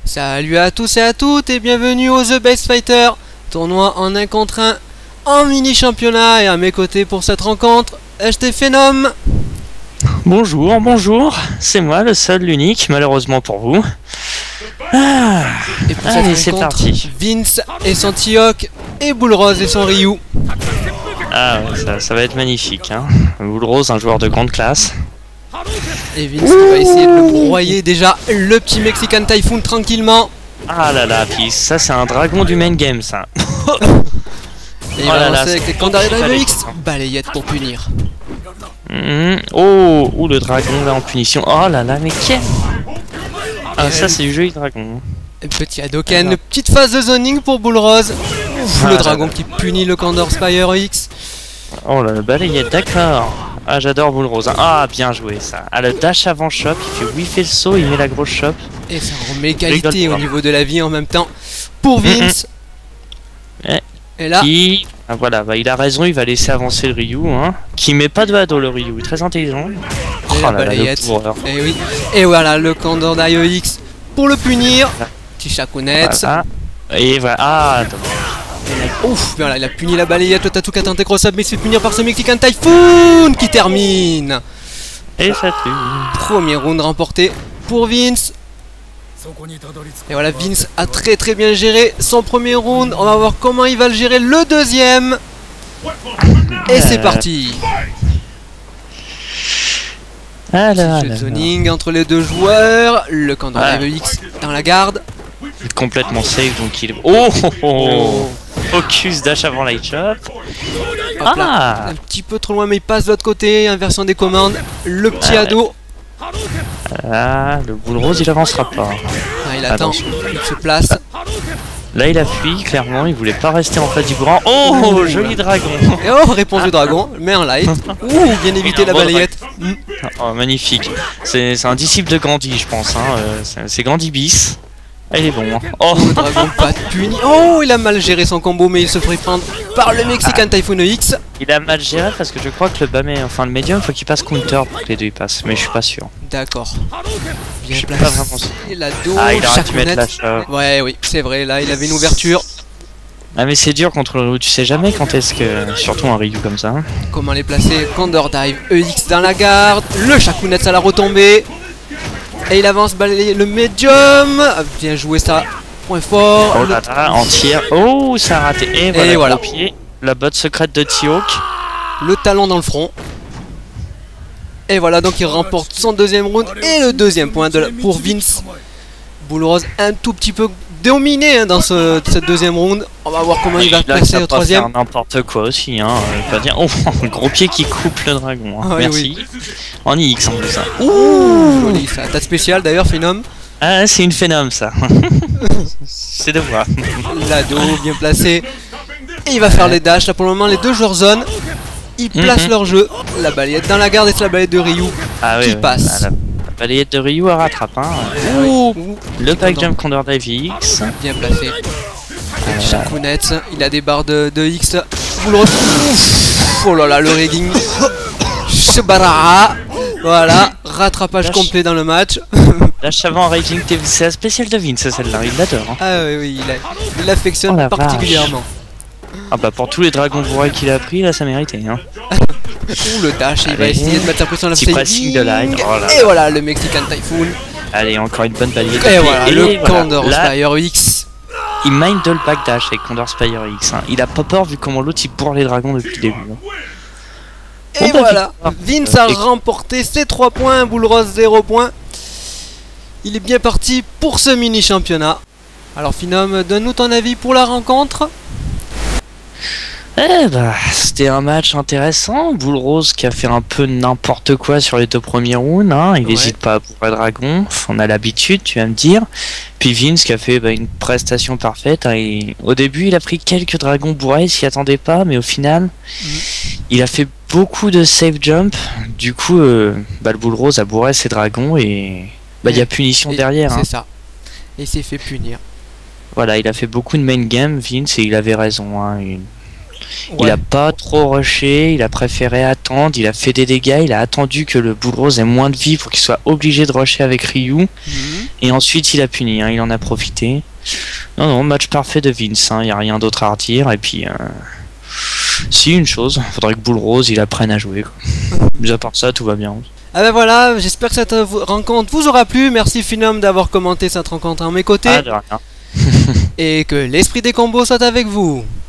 Salut à tous et à toutes et bienvenue au The Best Fighter, tournoi en 1 contre 1 en mini championnat. Et à mes côtés pour cette rencontre, HT Phenom. Bonjour, bonjour, c'est moi le seul, l'unique, malheureusement pour vous. Et pour allez, cette c'est rencontre, parti. Vince et son T-Hawk et Bull Rose et son Ryu. Ah ouais, ça va être magnifique, hein. Bull Rose, un joueur de grande classe. Et Vince qui va essayer de le broyer déjà, le petit Mexican Typhoon tranquillement. Ah là là, puis ça c'est un dragon du main game ça. Et il va lancer avec les Kandari Drive X, balayette pour punir. Oh, le dragon là en punition. Oh là là, mais quel... Ah ça c'est du joli dragon. Petit Hadoken, petite phase de zoning pour Bull Rose. Ouf, le dragon qui punit le Kandor Spire X. Oh là, la balayette, d'accord. Ah j'adore Bull Rose. Ah bien joué ça. Ah le dash avant chop, il fait whiffer le saut, il met la grosse chop. Et ça remet égalité au niveau de la vie en même temps pour Vince. Et là, ah, voilà, bah, il a raison, il va laisser avancer le Ryu, hein. Qui met pas de Hado le Ryu, il est très intelligent. Et la balayette. Et oui. Et voilà le Kandor X pour le punir. Petit Shakunet. Voilà. Et voilà. Ah, ouf, voilà, il a puni la balayette, le Tattoo tenté cross-up, mais il se fait punir par ce Mexican Typhoon qui termine. Et ça tue. Premier round remporté pour Vince. Et voilà, Vince a très bien géré son premier round. On va voir comment il va le gérer le deuxième. Et c'est parti. Petit jeu de zoning entre les deux joueurs. Le Kandor X dans la garde. Complètement safe, donc il... Oh, focus dash avant light chop. Hop là, un petit peu trop loin, mais il passe de l'autre côté. Inversion des commandes. Le petit ado. Ah, le Bull Rose il avancera pas. Ah, il attend, il se place. Là il a fui, clairement, il voulait pas rester en face du courant. Oh, joli dragon. Et oh, réponse du dragon, mais en light. Ouh, bien évité la balayette. Oh, magnifique. C'est un disciple de Gandhi, je pense. Hein. C'est Gandhi bis. Ah, il est bon. Hein. Oh, le dragon pas puni. Oh, il a mal géré son combo, mais il se ferait prendre par le Mexican Typhoon X. Il a mal géré parce que je crois que le bas, enfin le médium, faut qu'il passe counter pour que les deux y passent, mais je suis pas sûr. D'accord. Bien je placé. Pas vraiment sûr. Ah, il a dû mettre la ouais, oui, c'est vrai. Là, il avait une ouverture. Ah mais c'est dur contre le Ryu, tu sais jamais quand est-ce que... Surtout un Ryu comme ça. Hein. Comment les placer? Kandor Dive, EX dans la garde. Le Shakunet à la retombée. Et il avance, balayer le médium. Bien joué ça. Point fort. Oh là là, entière. Oh, ça a raté. Et voilà. Au pied, la botte secrète de T-Hawk. Le talon dans le front. Et voilà, donc il remporte son deuxième round. Et le deuxième point pour Vince. Bull Rose un tout petit peu dominé hein, dans cette deuxième round. On va voir comment il va placer au troisième. N'importe quoi aussi, hein. Pas dire. Oh, le gros pied qui coupe le dragon. Hein. Ah, merci. Oui. En IX en plus. Ça. Ouh, joli ça. Attaque spéciale d'ailleurs, Phenom. Ah, c'est une Phenom ça. C'est de voir. L'ado bien placé. Et il va faire les dashs. Là pour le moment, les deux joueurs zone. Ils placent leur jeu. La balayette dans la garde et c'est la balayette de Ryu qui passe. La balayette de Ryu à rattrape. Hein. Ouh, le back jump Kandor Dive X. Bien placé. Shakunet, il a des barres de X. Bull Rose. Oh là là, le rigging. Shibara. Voilà, rattrapage complet dans le match. Dash avant Raging TV, c'est la spéciale de Vince celle-là, il l'adore. Hein. Ah oui, il l'affectionne particulièrement. Ah bah pour tous les dragons bourrés qu'il a pris, là ça méritait. Hein. Ouh, le dash, il va essayer de mettre la pression à la saving de line. Oh là. Et voilà, le Mexican Typhoon. Allez, encore une bonne balayette. Et voilà, le Kandor Spire X. Il mind le backdash avec Kandor Spire X. Hein. Il a pas peur vu comment l'autre il bourre les dragons depuis le début. Hein. Et voilà, Vince a remporté ses 3 points, Bull Rose 0 points. Il est bien parti pour ce mini championnat. Alors Phenom, donne-nous ton avis pour la rencontre. Eh bah, c'était un match intéressant. Bull Rose qui a fait un peu n'importe quoi sur les 2 premiers rounds. Hein. Il n'hésite pas à bourrer dragon. On a l'habitude, tu vas me dire. Puis Vince qui a fait une prestation parfaite. Hein. Au début, il a pris quelques dragons bourrés, il s'y attendait pas. Mais au final, il a fait beaucoup de safe jump. Du coup, le Bull Rose a bourré ses dragons et il y a punition derrière. C'est ça. Et il s'est fait punir. Voilà, il a fait beaucoup de main game, Vince, et il avait raison. Hein. Il a pas trop rushé, il a préféré attendre, il a fait des dégâts, il a attendu que le Bull Rose ait moins de vie pour qu'il soit obligé de rusher avec Ryu. Et ensuite il a puni, hein, il en a profité. Non, match parfait de Vince, il n'y a rien d'autre à redire. Et puis, si, une chose, faudrait que Bull Rose il apprenne à jouer, quoi. Mais à part ça, tout va bien. Ah ben voilà, j'espère que cette rencontre vous aura plu. Merci Phenom d'avoir commenté cette rencontre à mes côtés. Ah, de rien. Et que l'esprit des combos soit avec vous.